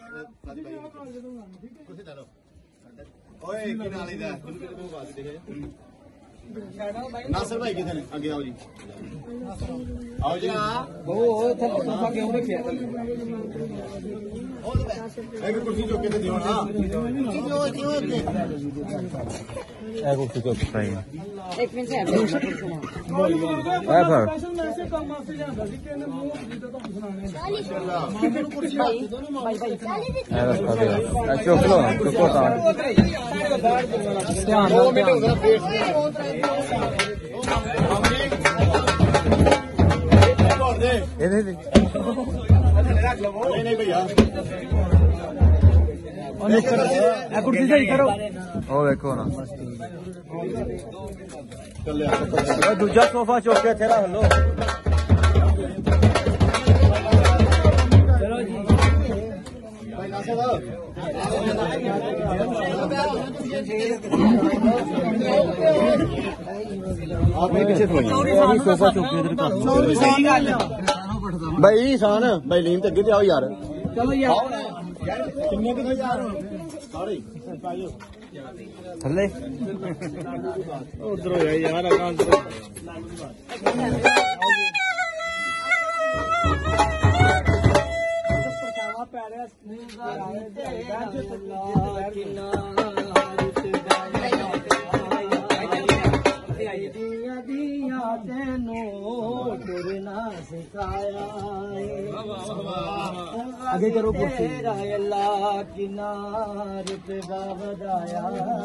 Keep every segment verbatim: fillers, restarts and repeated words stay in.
ओए की नाल इधर नासर भाई किधर आगे आओ जी आओ जी वो सोफा क्यों रखिया एक कुर्सी चुक के दियो ना एक कुर्सी चुक पाई एक मिनट है है पर ऐसे काम से जांदा सी कि ने मुंह दी तो सुनाने ਮੈਨੂੰ ਕੁਰਸੀ ਭਾਈ ਭਾਈ ਭਾਈ ਚੁੱਕ ਲੋ ਚੁੱਕੋ ਤਾਂ ਧਿਆਨ ਨਾਲ ਮਿੰਟ ਹੋ ਗਿਆ ਫੇਸ ਇਹ ਨਹੀਂ ਨਹੀਂ ਭਈਆ ਇਹ ਕੁਰਸੀ ਸਹੀ ਕਰੋ ਉਹ ਵੇਖੋ ਨਾ ਚੱਲਿਆ ਦੂਜਾ ਸੋਫਾ ਚੁੱਕ ਕੇ ਇੱਥੇ ਰੱਖ ਲੋ ਚਲੋ ਜੀ ਭਾਈ ਨਾਸਰ आप पीछे सोफा चुप के इधर कर भाई ईशान भाई लीन ते अगे ते आओ यार चलो यार किन्ने के यार सारे थल्ले उधर हो जाए यार अकाल परछावा पै रहा आगे करो अल्लाह की नारत बाबदाया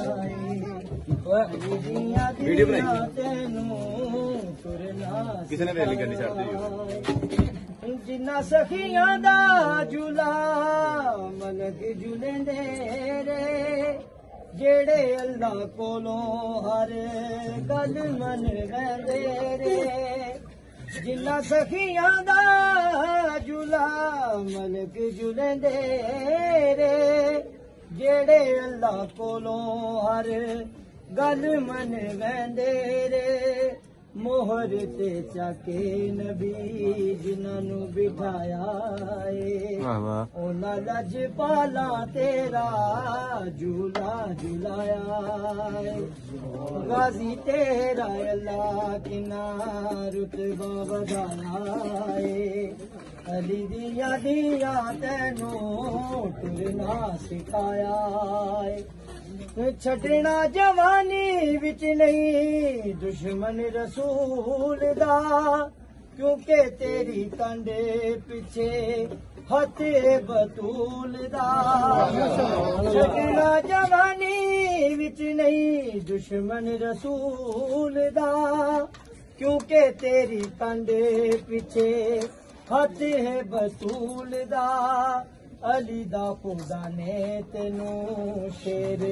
वीडियो बनाई किसी ने रैली करनी चाहती जिन्ना सखियां दा झूला मनक झूलेंदे रे जेड़े अल्लाह कोलों हर गल मन वैंदे रे जिन्ना सखियां दा झूला मलक झूलेंदे रे जेड़े अल्लाह कोलों हर गल मन वैंदे रे मोहर ते चाके नबी जिन्हां नू बिठाया ओना लज पाला तेरा झूला झूलाया गाजी तेरा अल्लाह किना रुतबा वधाया अली दिया दिया तेनू टुरना सिखाया छड़ना जवानी विच नहीं दुश्मन रसूल दा क्योंकि तेरी कंडे पिछे हथे बतूल दा छड़ना जवानी विच नहीं दुश्मन रसूल दा क्योंकि तेरी कंडे पिछे हथे बतूल दा अली दा खुदा ने तेनू शेर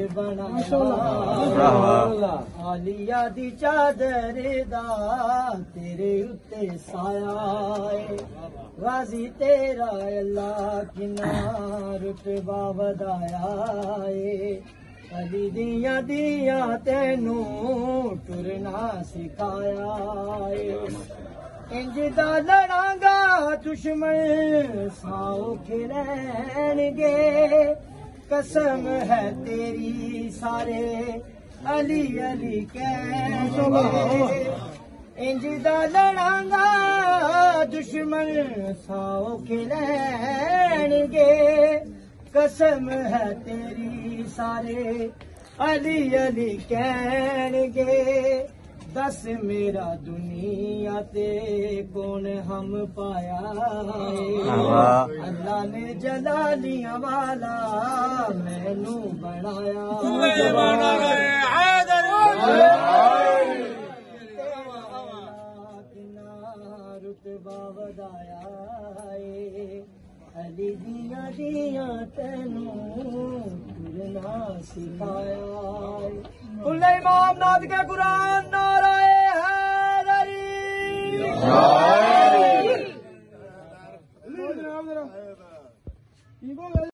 बनाया आलिया दी चादर दा तेरे उत्ते साया गाजी तेरा अल्लाह किना रुतबा वधाया अली दिया दिया तेनू टुरना सिखाया इंज दा लड़ांगा दुश्मन साओ खिलैणगे कसम है तेरी सारे अली अली कहणगे इंज दा लड़ांगा दुश्मन साओ खिलैणगे कसम है तेरी सारे अली अली कहणगे दस मेरा दुनिया ते कौन हम पाया अल्लाह ने जलालियां वाला मैनू बनाया रुतबा वधाया अली दिया दिया तेनू टुरना सिखाया इमाम नाद के कुरान नाराए हैदरी।